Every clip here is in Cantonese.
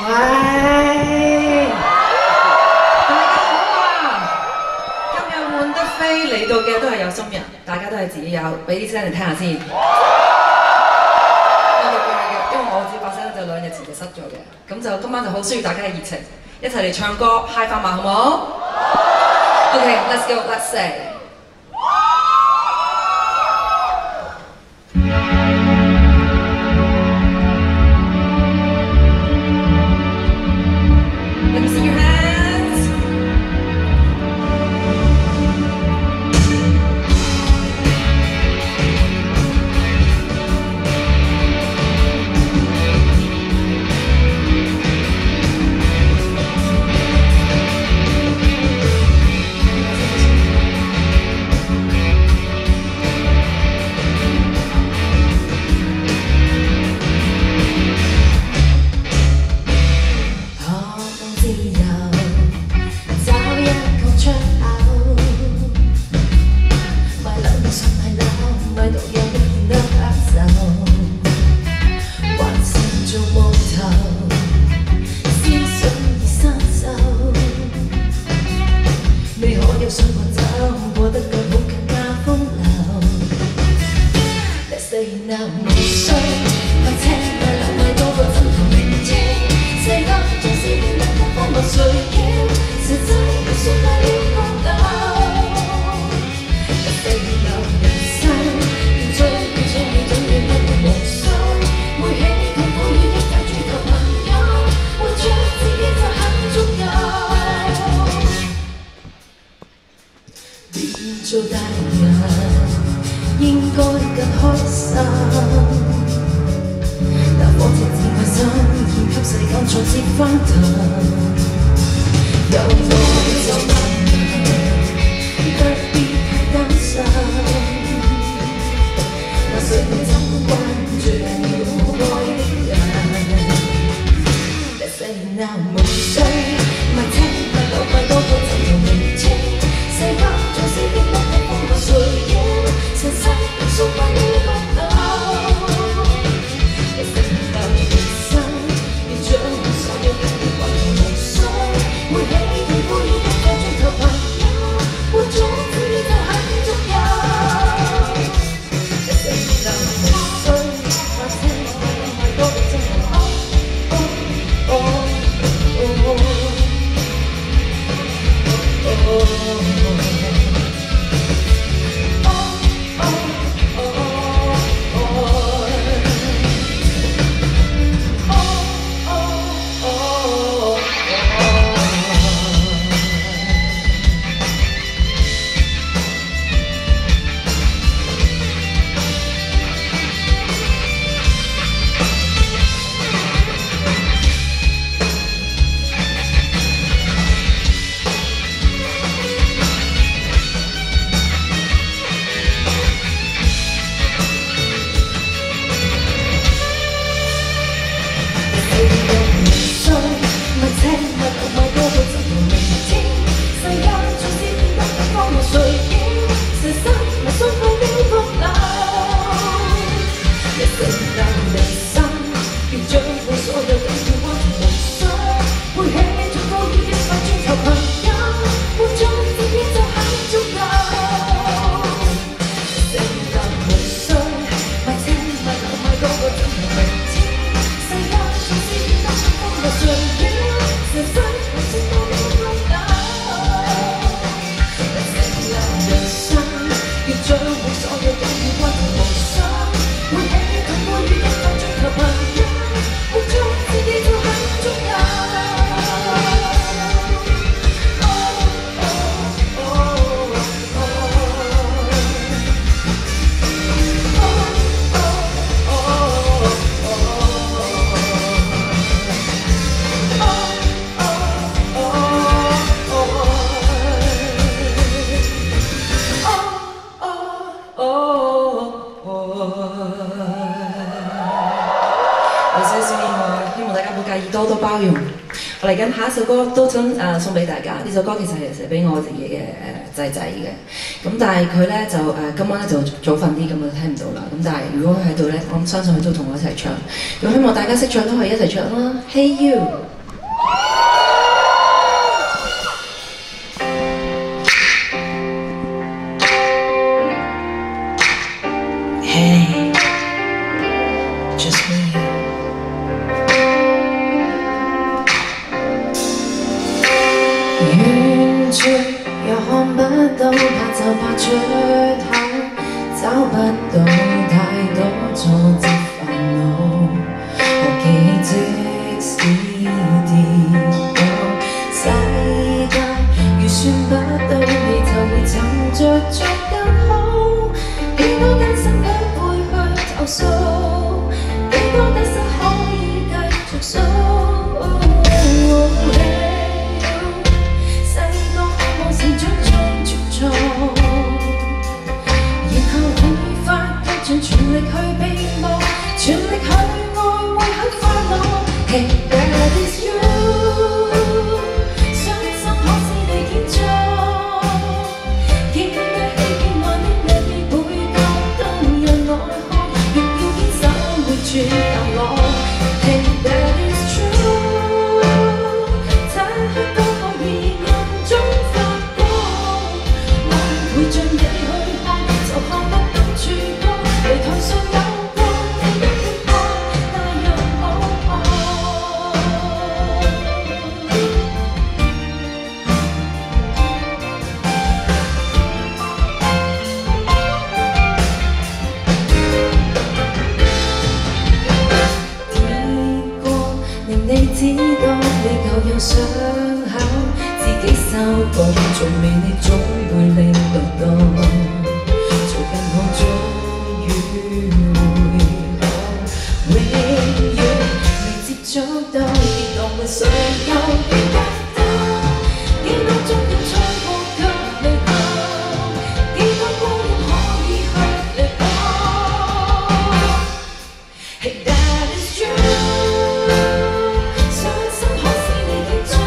喂，大家好啊！今日換得飛嚟到嘅都係有心人，大家都係自己有，俾啲聲嚟聽下先。因為我自己把聲就2日前就失咗嘅，咁就今晚就好需要大家嘅熱情，一齊嚟唱歌 high 翻嘛，好唔好 ？OK，let's go，let's say。做大人應該更開心，但往情自愛心，現給世間再接翻騰。有愛就難能，不必太擔心。那誰會怎關注了愛的人 ？Let's say now 無需咪聽咪留咪多個就同明清，世間總是變得太風流隨意，成世數百呢個島。Let's say now 人生要將所有嘅熱愛同夢想，會起痛苦與一個轉頭朋友，活咗自己就很重要。Let's say now 無需發聲，咪有咪多個真係多多包容。我嚟緊下一首歌都想送俾大家，呢首歌其實係寫俾我自己嘅仔仔嘅。咁但係佢咧就今晚咧就早瞓啲，咁就聽唔到啦。咁但係如果佢喺度咧，我相信佢都同我一齊唱。咁希望大家識唱都可以一齊唱啦。Hey you。 Hey, just me. 遠處又看不到，怕就怕出口，找不到太多挫折煩惱。學記起即使跌倒，世界預算不到，你就會尋着做更好。幾多艱辛不會去投訴，幾多得失可以繼續數。成長中茁壯，然後會發覺盡全力去避無，全力去愛會很快樂。Hey, that is you， 傷心可是你建造，見你欺騙愛的你會覺動人內看，亦要堅守會轉淡我。Hey, that is true， 這刻都可以暗中。會像你去看，就看不到曙光。離台上有光，你一定看，那樣可愛。跌過，令你知道你舊有傷口，自己修補，仲未你總會領略到，做更好終於會好，永遠未接觸到，跌落會誰又記得到？幾多終點錯過卻離後，幾多光陰可以去力搏。Hey, that is true， 傷心可使你堅壯。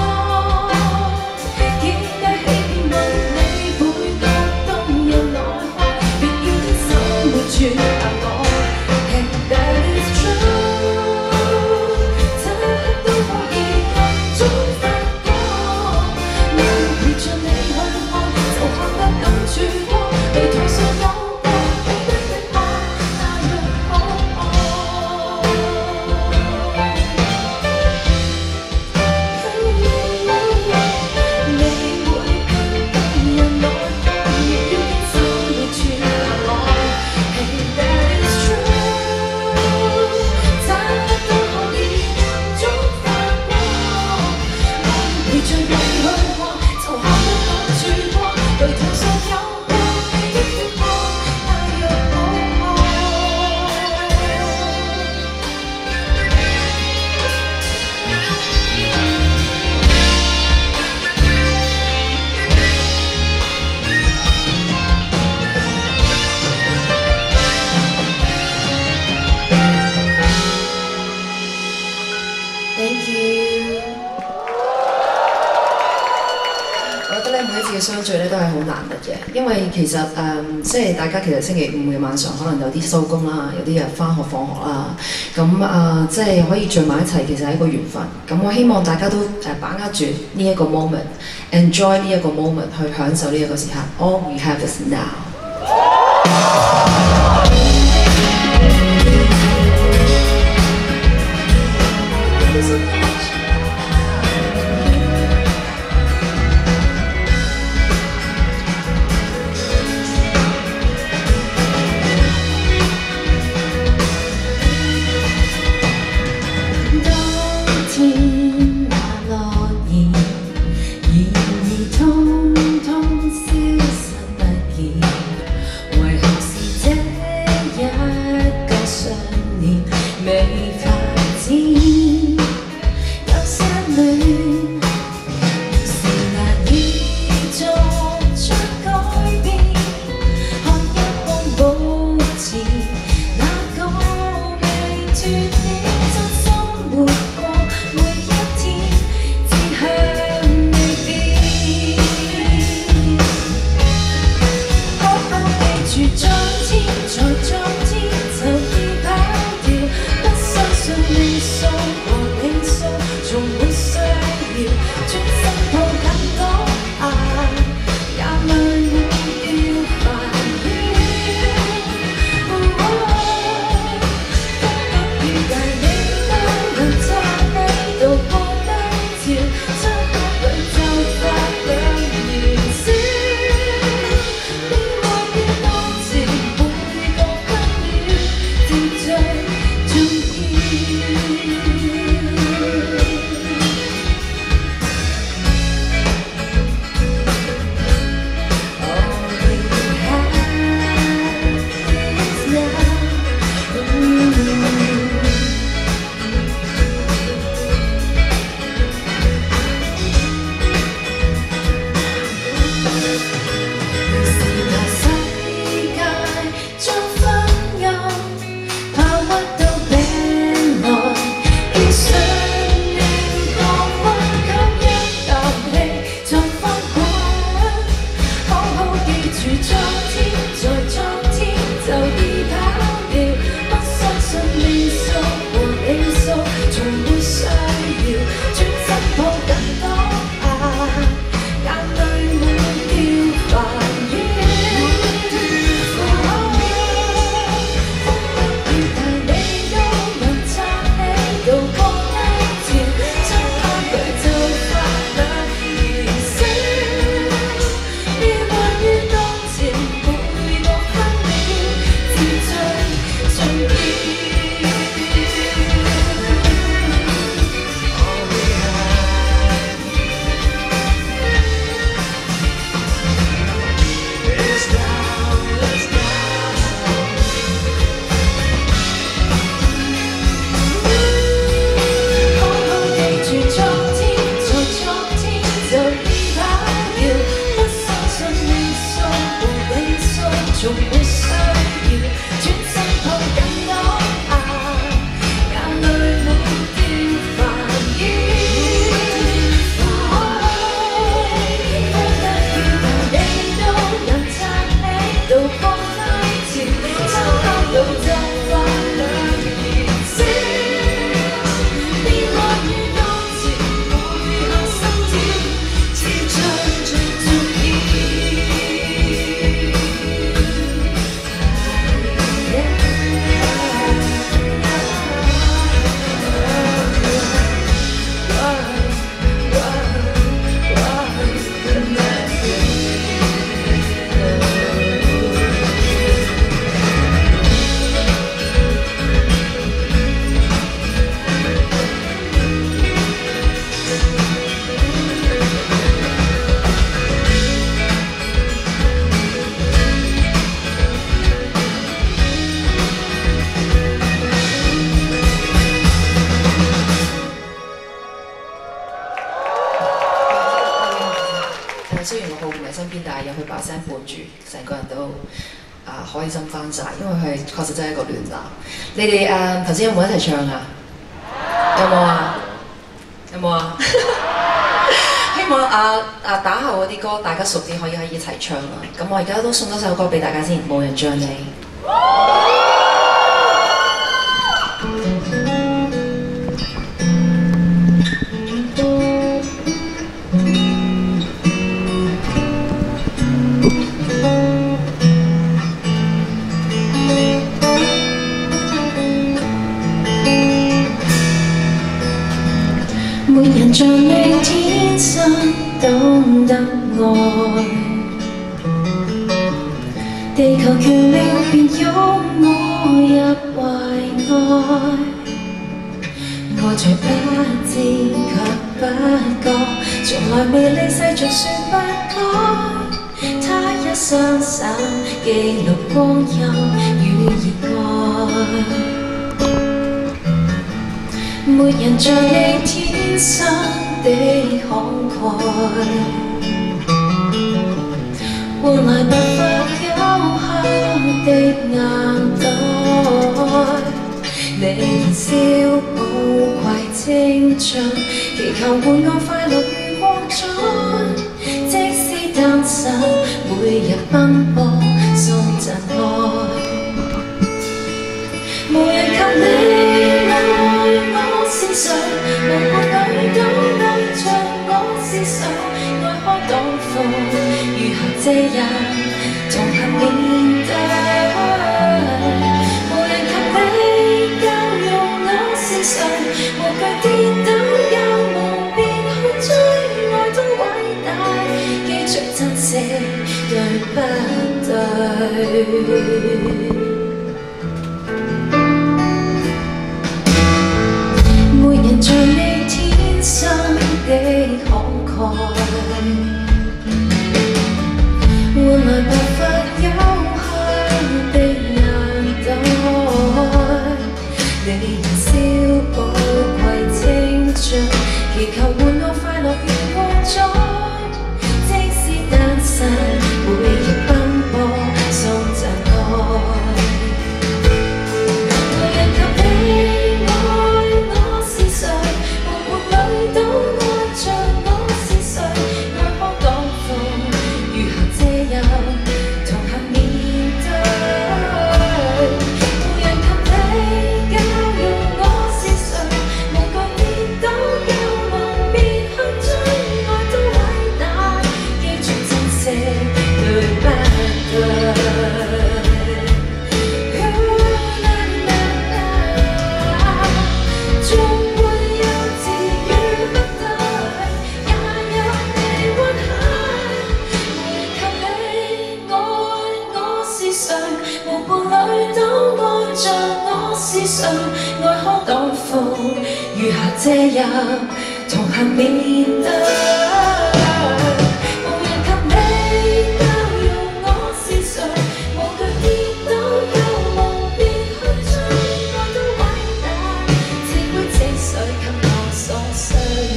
全白我 ，and that is true， 這刻都可以暗中發光。能陪着你去看，就看得到曙光。離台上有光，你一定看，那樣可愛。你會更動人內看，亦要堅守會全白我。Thank you。我覺得咧，每一次嘅相聚咧都係好難得嘅，因為其實即係大家其實星期五嘅晚上可能有啲收工啦，有啲人返學放學啦，咁即係可以聚埋一齊，其實係一個緣分。咁我希望大家都把握住呢一個 moment，enjoy 呢一個 moment， 去享受呢一個時刻。All we have is now。從沒需雖然我好唔喺身邊，但係有佢把聲伴住，成個人都開心翻晒，因為佢確實真係一個暖男。你哋頭先有冇一齊唱啊？有冇啊？有冇啊？希望打後嗰啲歌大家熟啲，可以一齊唱啊！咁我而家都送多首歌俾大家先，無人像你。 沒人像你天生懂得愛，地球奇妙便擁我入懷內，愛隨不知卻不覺，從來未離世俗說不該，他一雙手記錄光陰與熱愛。沒人像你天生的慷慨，換來不發休克的眼袋。你燃燒寶貴青春，祈求換我快樂如光彩。即使單身，每日奔波送贈愛，無人及你愛我是誰？無伴侶都對着我是誰？愛可擋風，如何這日同行面對？無人及你教育我是誰？無懼跌倒有夢便去追，愛多偉大，記住珍惜對不對？ 寶貴青春，祈求換我快樂越過載。即使單身，每日奔波，送贈愛。無人及你愛我是誰，無伴侶都愛着我是誰，愛可擋風雨下遮蔭，同行面對。無人及你教育我是誰，無懼跌倒有夢別去追，愛都偉大，記住珍惜對不對。總會有自與不對，也有你允許。無人及你愛我是誰，無伴侶都愛着我是誰，愛可擋風雨下遮蔭，同行面對。無人及你教育我是誰，無懼跌倒有夢別去追，愛都偉大，這杯清水給我所需。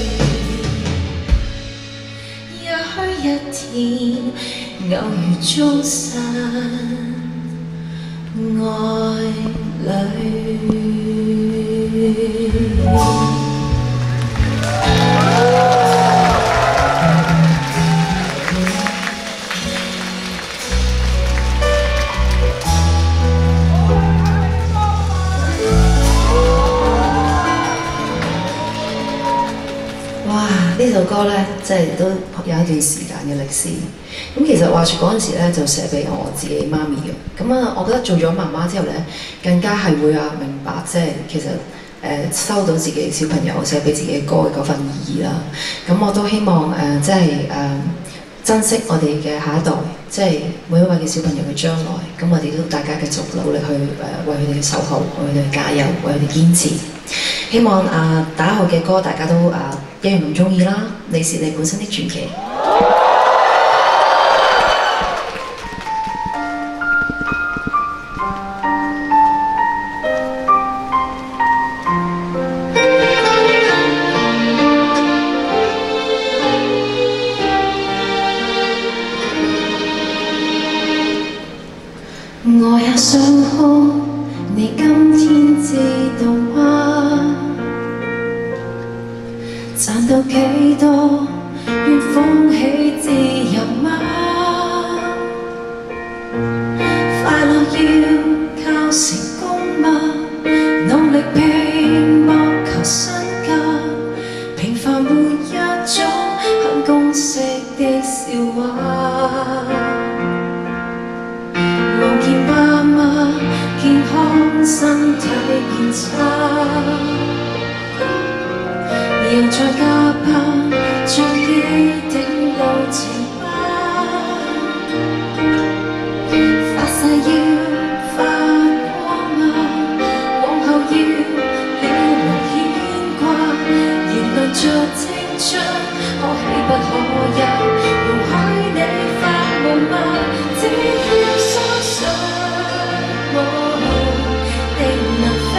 也許一天偶遇終身愛侶。 哇！呢首歌呢，真係都有一段時間嘅歷史。咁其實話説嗰陣時呢，就寫俾我自己媽咪嘅。咁啊，我覺得做咗媽媽之後呢，更加係會明白，即係其實收到自己小朋友寫俾自己嘅歌嘅嗰份意義啦。咁我都希望即係珍惜我哋嘅下一代，即係每一位嘅小朋友嘅將來。咁我哋都大家繼續努力去為佢哋嘅守候，為佢哋加油，為佢哋堅持。希望打後嘅歌大家都一樣咁中意啦。你是你本身的傳奇。 我也想哭，你今天知道嗎？賺到幾多，願放棄自由嗎？快樂要靠成功嗎？努力拼搏求身價，平凡沒一種很公式的笑話。望見爸媽健康身體變差，又再加班將既定路程吧，發誓要發光往後要了無牽掛，燃亮着青春，可喜不可泣，容許你發夢嗎？只要相信我定能飛，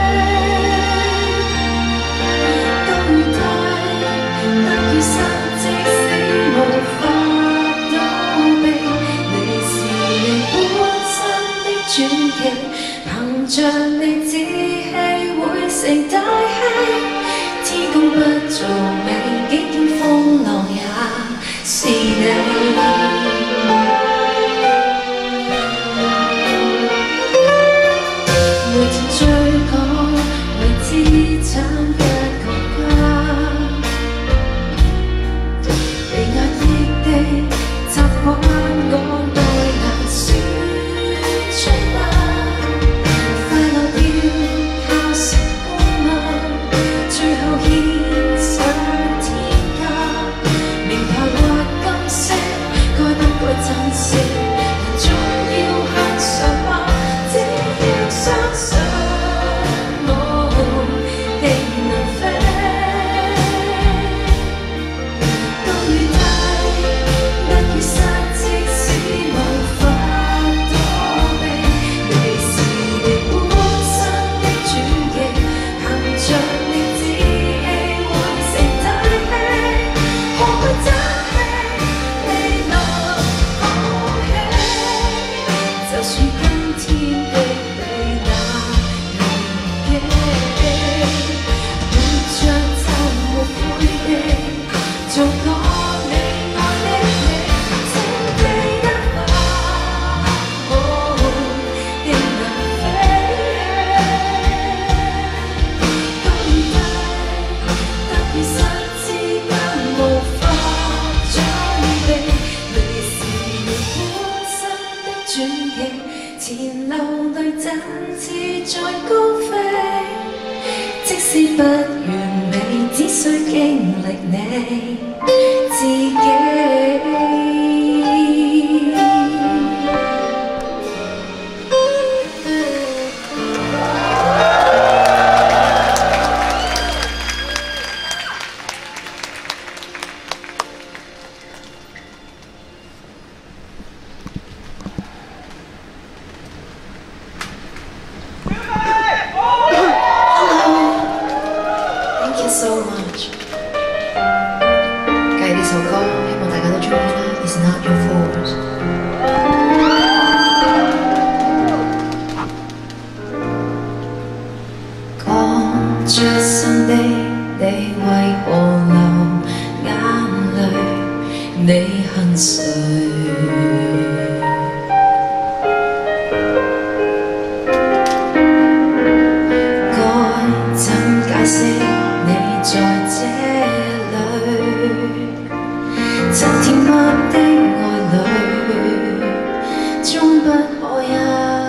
高與低，得與失，即使無法躲避，你是你本身的傳奇，憑着你志氣會成大器，天公不造美，幾經風浪也是你。追趕為資產一個家，被壓抑的習慣我內難說出嗎？快樂要靠成功嗎？最後獻上天價，名牌或金色，該不該珍惜？人總要向上嗎？只要相信。定能着你志氣，匯成體氣，學會爭氣，未來可喜。就算今天的你那離奇，活着就沒悔意，做個你愛的你，請記得吧。仍能飛，高與低，得與失之間無法掌避，你是本身的傳奇，前流淚振翅再高飛，即使不完美，只需經歷你自己。Thank you so much。繼呢首歌，希望大家都中意啦。It's not your fault。講出心的你為何流眼淚？你恨誰？解釋你在這裏，這甜蜜的愛侶，終不可一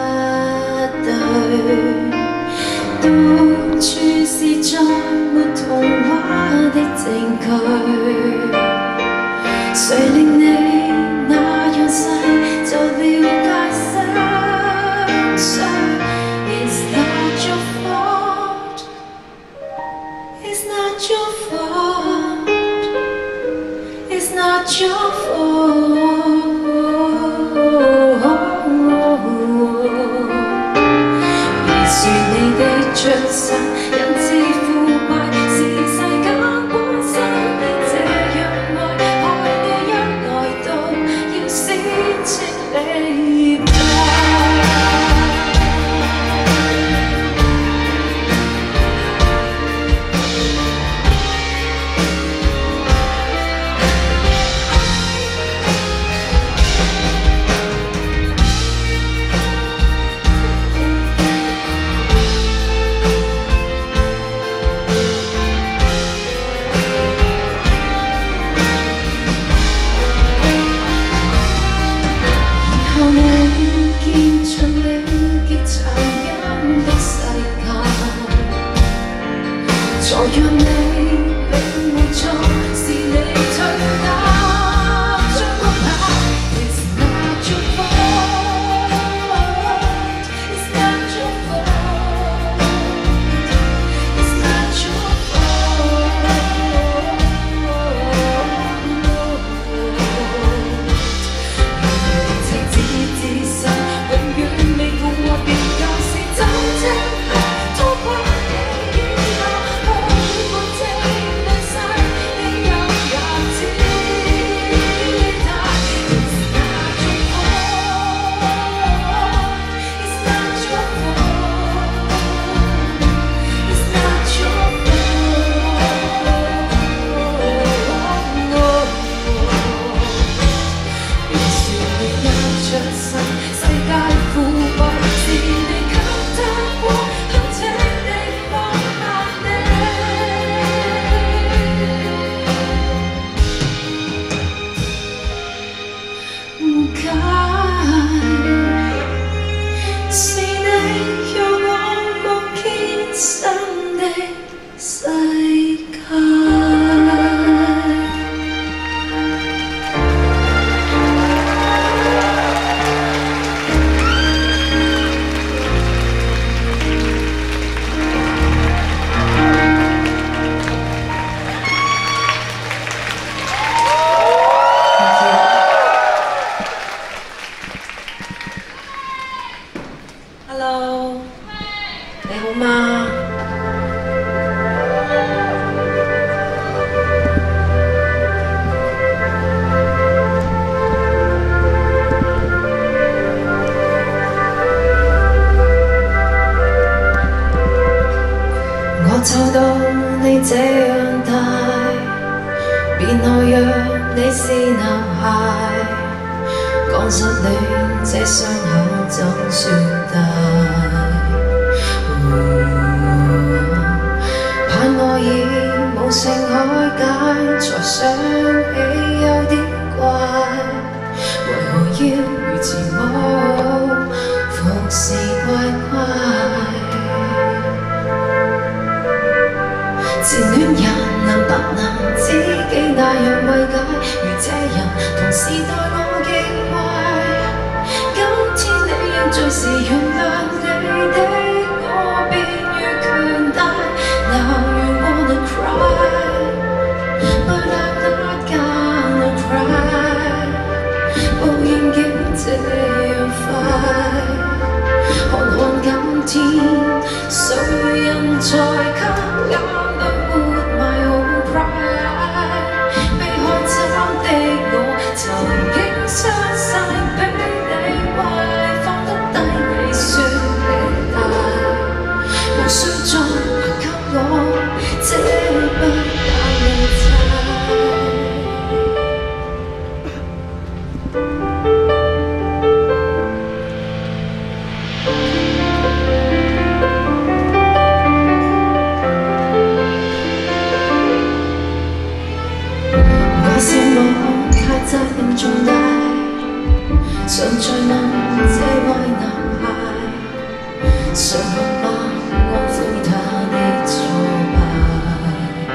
對。到處是再沒童話的證據，誰令你那樣細就了解心碎 ？It's not your fault。It's not your fault. It's not your fault. 而是你的出身引致腐敗，是世間本身的這樣愛，害你一來到要先清理吧。才讓你領會錯，是你推打將骨牌。It's not your fault. It's not your fault. It's not your fault. 情至自身，永遠未共和別舊事真正拖垮你。 你這樣大，便可讓你是男孩。講失戀這傷口怎算大？盼我已無性開解，才想起有點怪，為何要如此無服侍乖乖？前戀人能不能知己那樣慰解？如這人同時待我極壞，今天你應最是原諒你的我，便越強大。Now you wanna cry, but I'm not gonna cry。報應竟這樣快，看看今天誰人才給眼淚抹埋好 pride？ 被害慘的我曾經傷勢比你壞，放得低你算命大，無需再還給我這筆眼淚債。責任重大，常在問這位男孩，尚學嗎？安撫他的挫敗。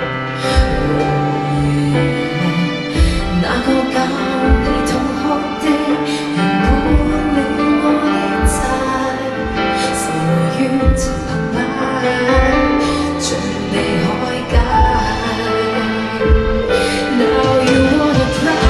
那個教你痛哭的，圓滿了我的債，受於情澎湃，像你海解。Now you wanna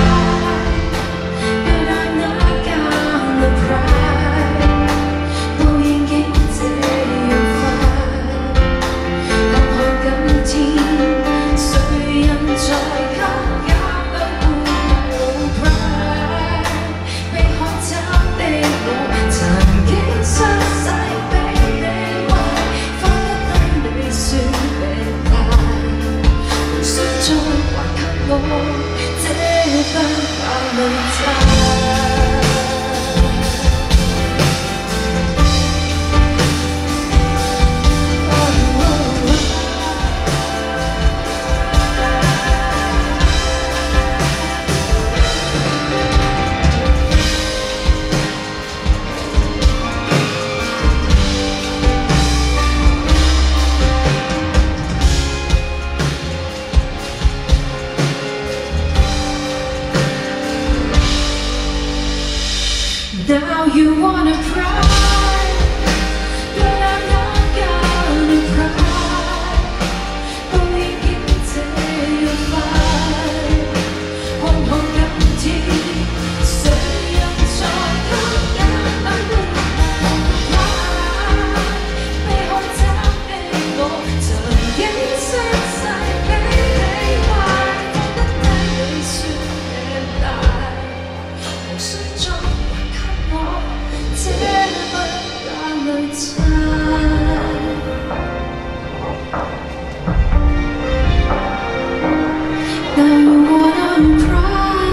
Now you wanna cry, but I'm not gonna cry。 報應竟這樣快，看看今天誰人在給眼淚抹埋好快？被害慘的我曾經傷勢比你壞，放得低你算命大，無需再我這筆眼淚債。Now you wanna cry。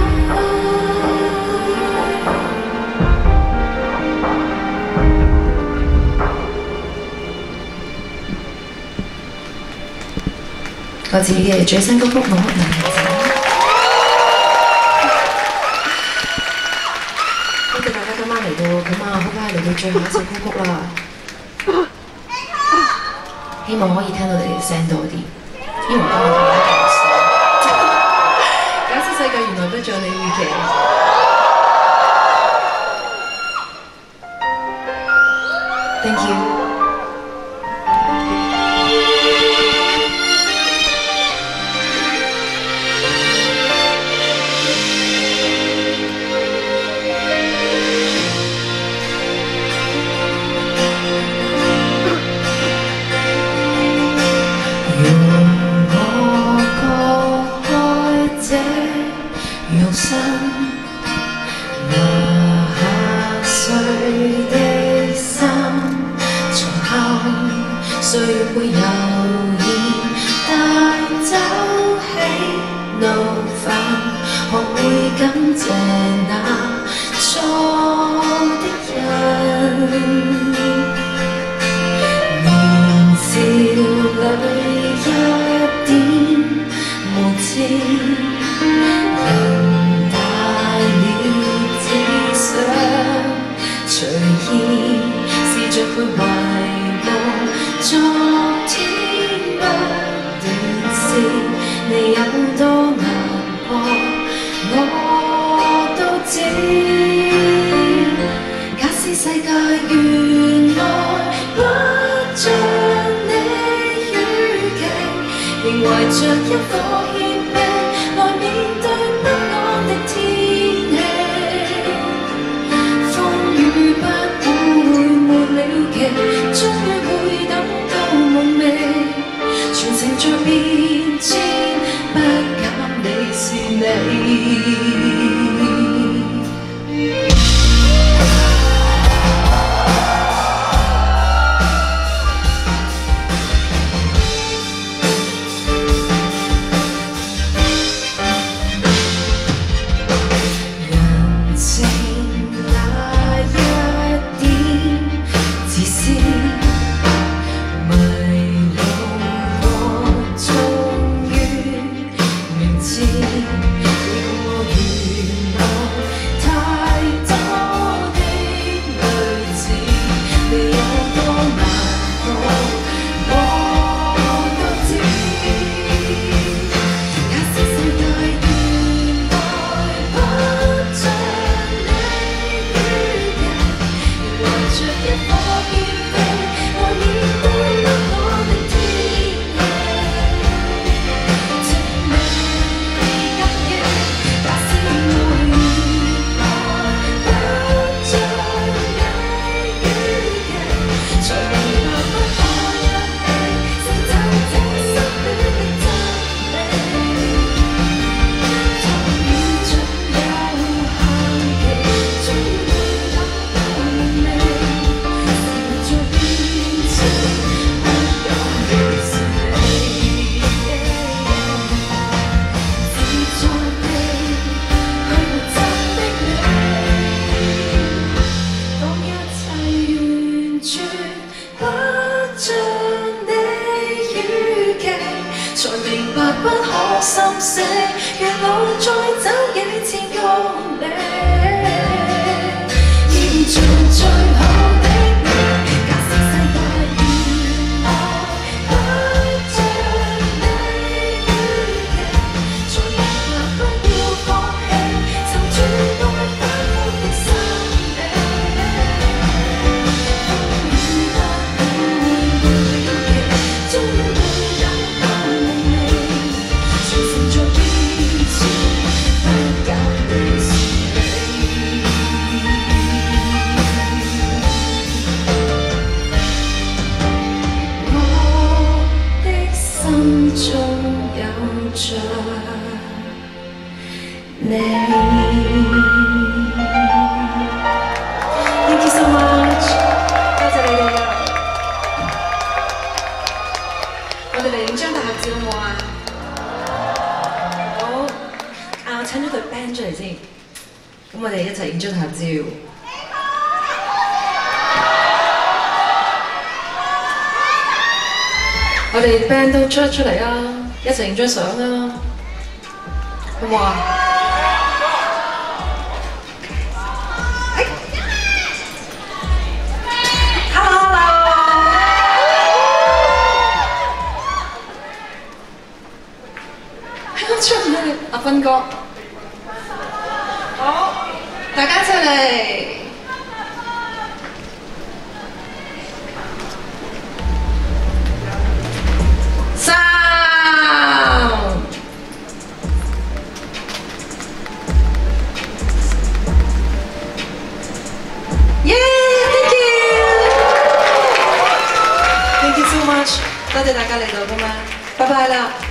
我自己嘅最新歌曲《我男子》。嚟到咁啊，好快嚟到最後一首歌曲啦！希望可以聽到你哋聲多啲，因為今日同大家講笑，假設世界原來不像你預期。Thank you。肉身拿下碎的心， 世界原來不像你預期，仍懷着一顆謙卑來面對不安的天氣。風雨不會沒了期，終於會等到夢寐，全城在變遷，不減你是你。才明白不可心死，沿路再走幾千公里，要做最好的你。假使世界原來不像你預期，才明白不要放棄，尋轉愛反覆的心理。風雨不會沒了期，終於會等到夢寐，全城在變遷，不減你是你。我的心中有着你。Thank you so much， 多謝你哋啊！我哋嚟影張大合照好冇啊？好，我請咗隊 band 出嚟先，咁我哋一齊影張大合照。我哋 band 都出嚟啊，一齊影張相啊，好唔好啊？Hello， 出唔去，阿芬哥，好，大家出嚟。Thank you so much， 多謝大家嚟到㗎嘛，拜拜啦。